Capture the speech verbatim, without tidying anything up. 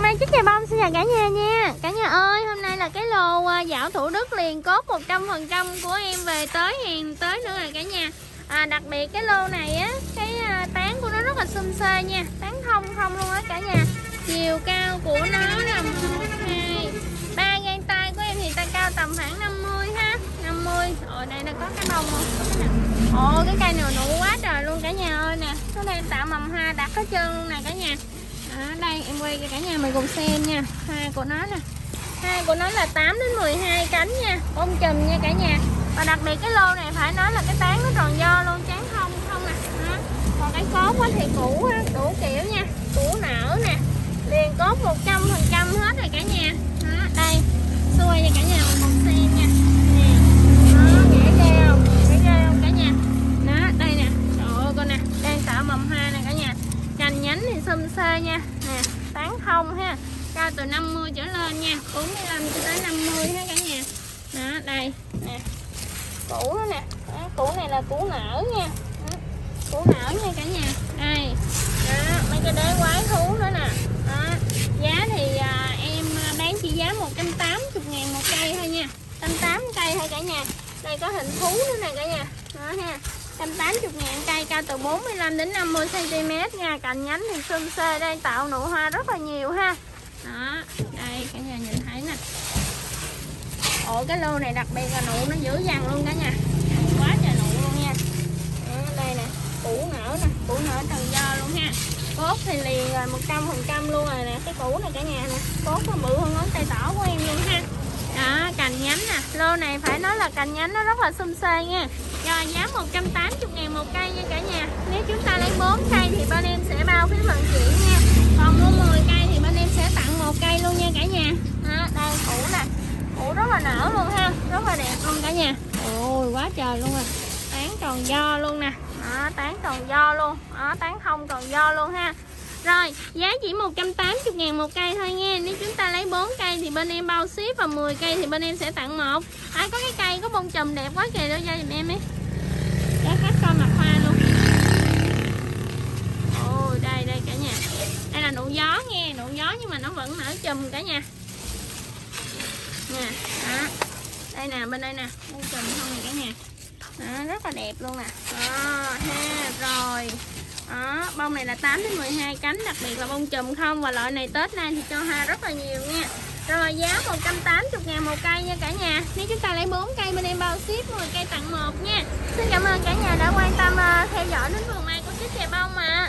Mai Trúc Chà Bông xin chào cả nhà nha. Cả nhà ơi, hôm nay là cái lô Dảo Thủ Đức liền cốt một trăm phần trăm của em về tới hàng tới nữa rồi cả nhà. à, Đặc biệt cái lô này á, cái tán của nó rất là xum xê nha. Tán thông không luôn á cả nhà. Chiều cao của nó là một, hai, ba gang tay của em thì ta cao tầm khoảng năm mươi ha, năm mươi. Rồi đây nó có cái bông không? Ồ, cái cây nào nụ quá trời luôn cả nhà ơi nè. Nó đang tạo mầm hoa đặt hết trơn luôn nè cả nhà. Đó, đây em quay cho cả nhà mình cùng xem nha. Hoa của nó nè. Hoa của nó là tám đến mười hai cánh nha. Bông chùm nha cả nhà. Và đặc biệt cái lô này phải nói là cái tán nó tròn do luôn, trắng không không nè. Đó. Còn cái cốt thì cũ đủ kiểu nha. Củ nở nè. Liền cốt một trăm phần trăm hết rồi cả nhà. Đó, đây. Xuôi cho cả nhà mình cùng xem nha. Nè. Đó, dễ ghê không? Dễ ghê không cả nhà? Đó, đây nè. Trời ơi con nè, đang tạo mầm hoa nè cả nhà. Cành nhánh thì xum xê nha. Nè, tán thông ha. Cao từ năm mươi trở lên nha. bốn mươi lăm cho tới năm mươi ha cả nhà. Đó, đây nè. Củ đó nè. Đó, củ này là củ nở nha. Đó, củ nở nha cả nhà. Đây. Đó, mấy cái đế quái thú nữa nè. Đó, giá thì à, em bán chỉ giá một trăm tám mươi ngàn một cây thôi nha. một trăm tám mươi cây thôi cả nhà. Đây có hình thú nữa nè cả nhà. Đó ha. một trăm tám mươi ngàn cây, cao từ bốn mươi lăm đến năm mươi xăng ti mét nha. Cành nhánh thì xum xê, đây tạo nụ hoa rất là nhiều ha. Đó, đây cả nhà nhìn thấy nè. Ồ, cái lô này đặc biệt là nụ nó dữ dằn luôn cả nhà. Quá trời nụ luôn nha. Đó, đây nè, củ nở nè, củ nở tròn do luôn ha. Cốt thì liền rồi một trăm phần trăm luôn rồi nè, cái củ này cả nhà nè. Cốt nó bự hơn ngón tay tỏ của em luôn ha. Đó, cành nhánh nè. Lô này phải nói là cành nhánh nó rất là xum xê nha. Rồi giá một trăm tám mươi ngàn một cây nha cả nhà. Nếu chúng ta lấy bốn cây thì bên em sẽ bao phí vận chuyển nha. Còn mua mười cây thì bên em sẽ tặng một cây luôn nha cả nhà. Đó, đây củ nè. Củ rất là nở luôn ha. Rất là đẹp luôn cả nhà. Ôi quá trời luôn rồi. Tán tròn do luôn nè. Đó, tán tròn do luôn. Đó, tán thông tròn do luôn ha. Rồi, giá chỉ một trăm tám mươi ngàn một cây thôi nha. Nếu chúng ta lấy bốn cây thì bên em bao ship, và mười cây thì bên em sẽ tặng một. À, có cái cây có bông chùm đẹp quá kìa, đưa ra giùm em đi. Để khách coi mặt hoa luôn. Ôi, đây, đây cả nhà. Đây là nụ gió nghe, nụ gió nhưng mà nó vẫn nở chùm cả nhà. Nè, đó. Đây nè, bên đây nè, bông chùm không nè cả nhà. Đó, rất là đẹp luôn nè. Đó, ha, rồi. Đó, bông này là tám đến mười hai cánh, đặc biệt là bông chùm không. Và loại này Tết nay thì cho hoa rất là nhiều nha. Rồi giá một trăm tám mươi ngàn một cây nha cả nhà. Nếu chúng ta lấy bốn cây bên em bao ship, mười cây tặng một nha. Xin cảm ơn cả nhà đã quan tâm uh, theo dõi đến vườn mai của Trúc Chà Bông ạ.